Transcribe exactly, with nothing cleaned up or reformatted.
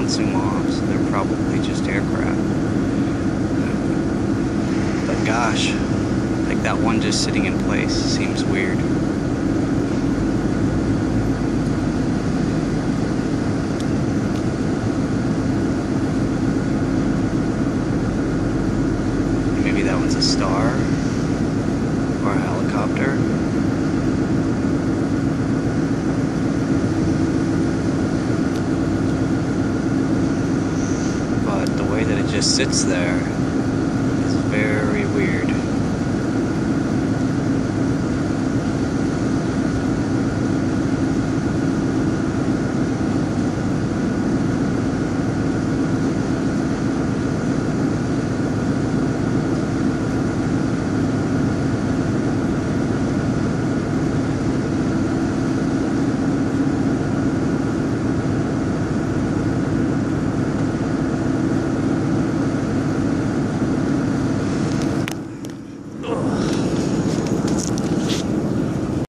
don't zoom off, so they're probably just aircraft. But gosh, like that one just sitting in place seems weird. Maybe that one's a star or a helicopter. But the way that it just sits there,